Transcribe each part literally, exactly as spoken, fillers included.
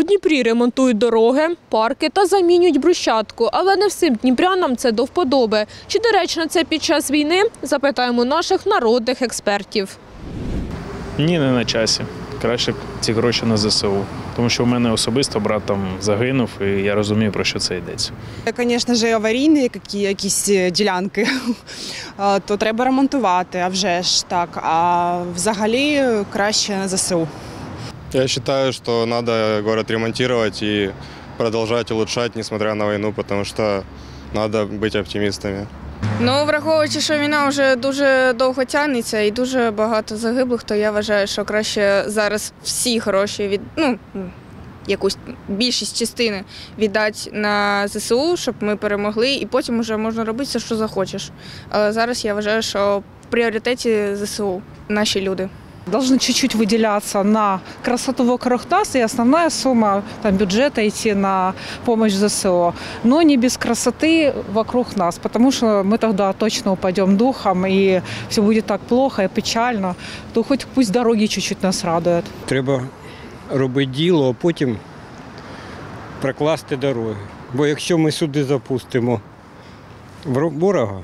Дніпрі ремонтують дороги, парки та замінюють брусчатку. Але не всім дніпрянам це до вподоби. Чи доречно це під час війни? Запитаємо наших народних експертів. Ні, не на часі. Краще б ці гроші на зе се у. Тому що в мене особисто брат там загинув, і я розумію, про що це йдеться. Звісно ж, аварійні якісь ділянки, то треба ремонтувати, а вже ж так. А взагалі краще на зе се у. Я вважаю, що треба город ремонтувати і продовжувати улучшати, несмотря на війну, тому що треба бути оптимістами. Ну, враховуючи, що війна вже дуже довго тягнеться і дуже багато загиблих, то я вважаю, що краще зараз всі гроші, від, ну, якусь більшість частини віддати на зе се у, щоб ми перемогли, і потім вже можна робити все, що захочеш. Але зараз я вважаю, що в пріоритеті зе се у наші люди. Должны чуть-чуть выделяться на красоту вокруг нас, и основная сумма там, бюджета идти на помощь зе се о. Но не без красоты вокруг нас, потому что мы тогда точно упадем духом, и все будет так плохо и печально, то хоть пусть дороги чуть-чуть нас радуют. Треба робити діло, а потім прокласти дороги. Бо якщо ми сюди запустимо ворога,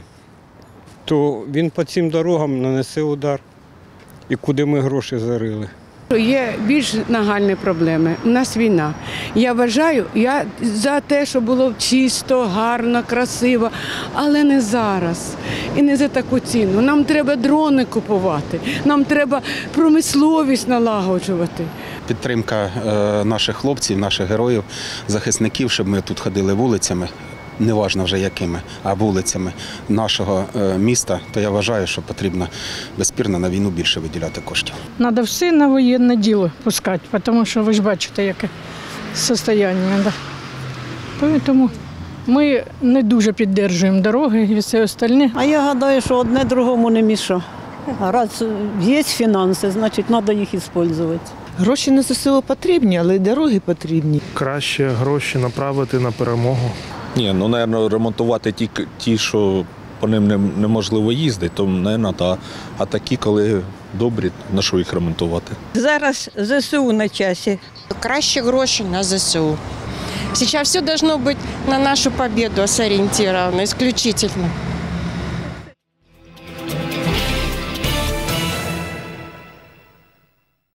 то він по цим дорогам нанесе удар. І куди ми гроші зарили. Є більш нагальні проблеми. У нас війна. Я вважаю, я за те, щоб було чисто, гарно, красиво, але не зараз. І не за таку ціну. Нам треба дрони купувати, нам треба промисловість налагоджувати. Підтримка наших хлопців, наших героїв, захисників, щоб ми тут ходили вулицями, неважно вже якими, а вулицями нашого міста, то я вважаю, що потрібно безспірно на війну більше виділяти коштів. Треба все на воєнне діло пускати, тому що ви ж бачите, яке станення. Да? Тому ми не дуже підтримуємо дороги і все остальне. А я гадаю, що одне другому не мішає. Раз є фінанси, значить треба їх використовувати. Гроші на зе се о потрібні, але й дороги потрібні. Краще гроші направити на перемогу. Ні, ну, мабуть, ремонтувати ті, ті що по ним неможливо їздити, то, мабуть, так. А такі, коли добрі, на що їх ремонтувати? Зараз зе се у на часі. Краще гроші на зе се у. Сейчас все должно быть на нашу победу сориентировано, исключительно.